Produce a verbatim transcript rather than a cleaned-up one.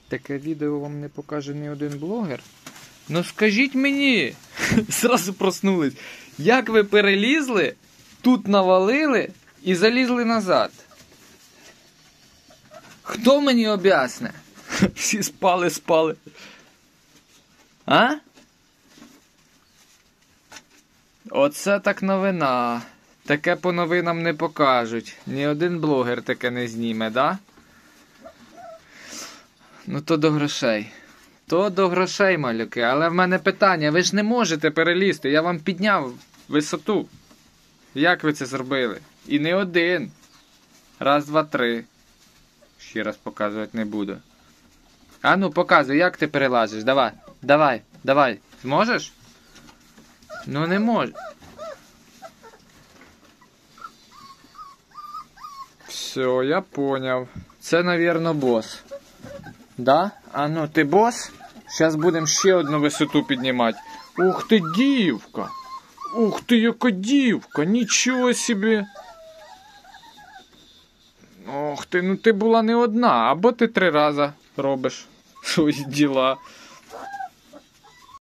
Таке відео вам не покаже ні один блогер. Ну скажіть мені, зразу проснулись, як ви перелізли, тут навалили і залізли назад? Хто мені об'ясне? Всі спали, спали. А? Оце так новина. Таке по новинам не покажуть. Ні один блогер таке не зніме, да? Ну то до грошей. То до грошей, малюки. Але в мене питання, ви ж не можете перелізти. Я вам підняв висоту. Як ви це зробили? І не один. Раз, два, три. Ще раз показувати не буду. А ну, показуй, як ти перелазиш. Давай, давай, давай. Зможеш? Ну не можеш. Все, я поняв. Це, навірно, бос. Да? А ну, ти бос? Зараз будемо ще одну висоту піднімати. Ух ти, дівка! Ух ти, яка дівка! Нічого собі! Ох ти, ну ти була не одна, або ти три рази робиш свої діла.